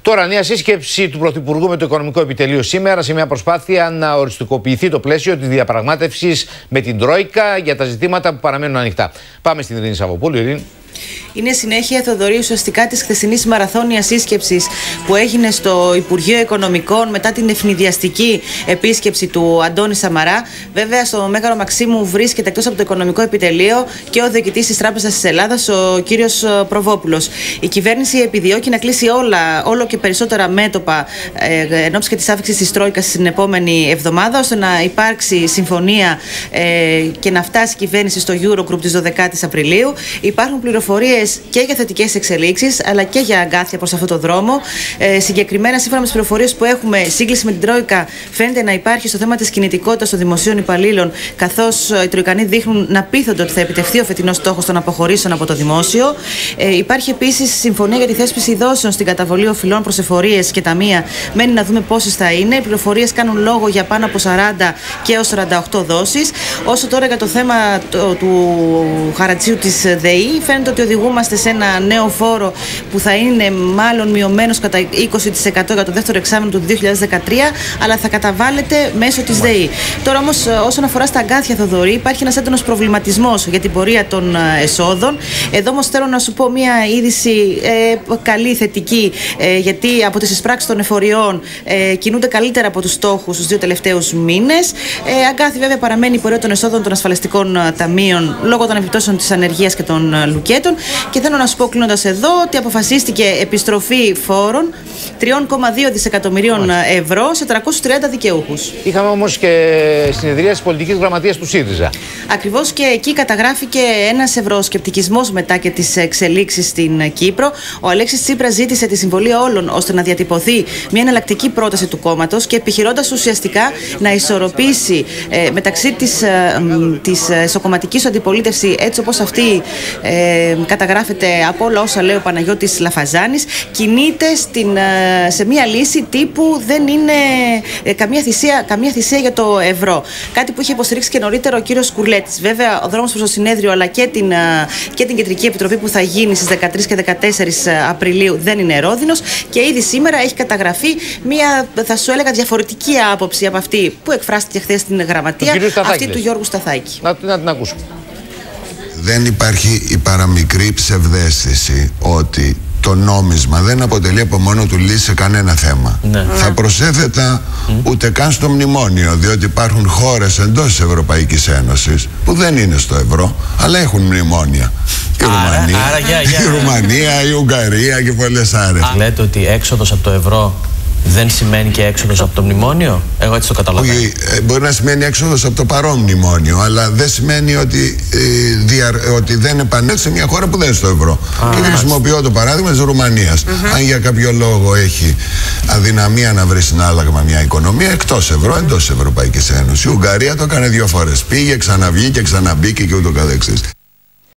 Τώρα, νέα σύσκεψη του Πρωθυπουργού με το Οικονομικό Επιτελείο σήμερα σε μια προσπάθεια να οριστικοποιηθεί το πλαίσιο της διαπραγμάτευσης με την Τρόικα για τα ζητήματα που παραμένουν ανοιχτά. Πάμε στην Ειρήνη Σαββοπούλου. Ειρήνη. Είναι συνέχεια, Θοδωρή, ουσιαστικά της χθεσινής μαραθώνιας σύσκεψης που έγινε στο Υπουργείο Οικονομικών μετά την ευνηδιαστική επίσκεψη του Αντώνη Σαμαρά. Βέβαια, στο Μέγαρο Μαξίμου βρίσκεται εκτός από το Οικονομικό Επιτελείο και ο διοικητής της Τράπεζας της Ελλάδας, ο κύριος Προβόπουλος. Η κυβέρνηση επιδιώκει να κλείσει όλο και περισσότερα μέτωπα εν ώψη και της άφηξης της Τρόικας στην επόμενη εβδομάδα, ώστε να υπάρξει συμφωνία και να φτάσει η κυβέρνηση στο Eurogroup της 12ης Απριλίου. Υπάρχουν πληροφορίες και για θετικές εξελίξεις, αλλά και για αγκάθια προς αυτό το δρόμο. Συγκεκριμένα, σύμφωνα με τις πληροφορίες που έχουμε, σύγκληση με την Τρόικα φαίνεται να υπάρχει στο θέμα της κινητικότητας των δημοσίων υπαλλήλων, καθώς οι Τροικανοί δείχνουν να πείθονται ότι θα επιτευχθεί ο φετινός στόχος των αποχωρήσεων από το δημόσιο. Υπάρχει επίσης συμφωνία για τη θέσπιση δόσεων στην καταβολή οφειλών προς εφορίες και ταμεία. Μένει να δούμε πόσες θα είναι. Οι πληροφορίες κάνουν λόγο για πάνω από 40 και έως 48 δόσεις. Όσο τώρα για το θέμα του χαρατσίου της ΔΕΗ, φαίνεται ότι οδηγούμαστε σε ένα νέο φόρο που θα είναι μάλλον μειωμένος κατά 20% για το δεύτερο εξάμηνο του 2013, αλλά θα καταβάλλεται μέσω της ΔΕΗ. Τώρα όμως, όσον αφορά στα αγκάθια, Θοδωρή, υπάρχει ένας έντονος προβληματισμός για την πορεία των εσόδων. Εδώ όμως θέλω να σου πω μια είδηση καλή, θετική, γιατί από τις εισπράξεις των εφοριών κινούνται καλύτερα από τους στόχους τους δύο τελευταίους μήνες. Αγκάθι, βέβαια, παραμένει η πορεία των εσόδων των ασφαλιστικών ταμείων λόγω των επιπτώσεων της ανεργίας και των λουκέτων. Και θέλω να σου πω, κλείνοντας εδώ, ότι αποφασίστηκε επιστροφή φόρων 3,2 δισεκατομμυρίων ευρώ σε 330 δικαιούχους. Είχαμε όμως και συνεδρία της πολιτικής γραμματείας του ΣΥΡΙΖΑ. Ακριβώς, και εκεί καταγράφηκε ένας ευρωσκεπτικισμός μετά και τις εξελίξεις στην Κύπρο. Ο Αλέξης Τσίπρας ζήτησε τη συμβολή όλων ώστε να διατυπωθεί μια εναλλακτική πρόταση του κόμματος και επιχειρώντας ουσιαστικά να ισορροπήσει μεταξύ της εσωκομματικής αντιπολίτευση, έτσι όπως αυτή καταγράφεται από όλα όσα λέει ο Παναγιώτης Λαφαζάνης, κινείται σε μια λύση τύπου δεν είναι καμία θυσία για το ευρώ. Κάτι που είχε υποστηρίξει και νωρίτερα ο κύριος Κουρλέτης. Βέβαια, ο δρόμος προς το συνέδριο αλλά και την Κεντρική Επιτροπή που θα γίνει στις 13 και 14 Απριλίου δεν είναι ρόδινος, και ήδη σήμερα έχει καταγραφεί μια, θα σου έλεγα, διαφορετική άποψη από αυτή που εκφράστηκε χθες στην Γραμματεία, αυτή του Γιώργου Σταθάκη. Να την ακούσουμε. Δεν υπάρχει η παραμικρή ψευδαίσθηση ότι το νόμισμα δεν αποτελεί από μόνο του λύση σε κανένα θέμα. Ναι. Θα προσέθετα ούτε καν στο μνημόνιο, διότι υπάρχουν χώρες εντός της Ευρωπαϊκής Ένωσης που δεν είναι στο ευρώ, αλλά έχουν μνημόνια. Η Ρουμανία, η Ουγγαρία και πολλές άλλες. Λέτε ότι έξοδος από το ευρώ δεν σημαίνει και έξοδος από το μνημόνιο. Εγώ έτσι το καταλαβαίνω. Όχι, μπορεί να σημαίνει έξοδος από το παρόν μνημόνιο, αλλά δεν σημαίνει ότι δεν επανέλθει σε μια χώρα που δεν είναι στο ευρώ. Και χρησιμοποιώ το παράδειγμα της Ρουμανίας. Αν για κάποιο λόγο έχει αδυναμία να βρει συνάλλαγμα μια οικονομία εκτός ευρώ, εντός της Ευρωπαϊκής Ένωσης. Η Ουγγαρία το έκανε 2 φορές. Πήγε, ξαναβγήκε, ξαναμπήκε και ούτω καθεξής.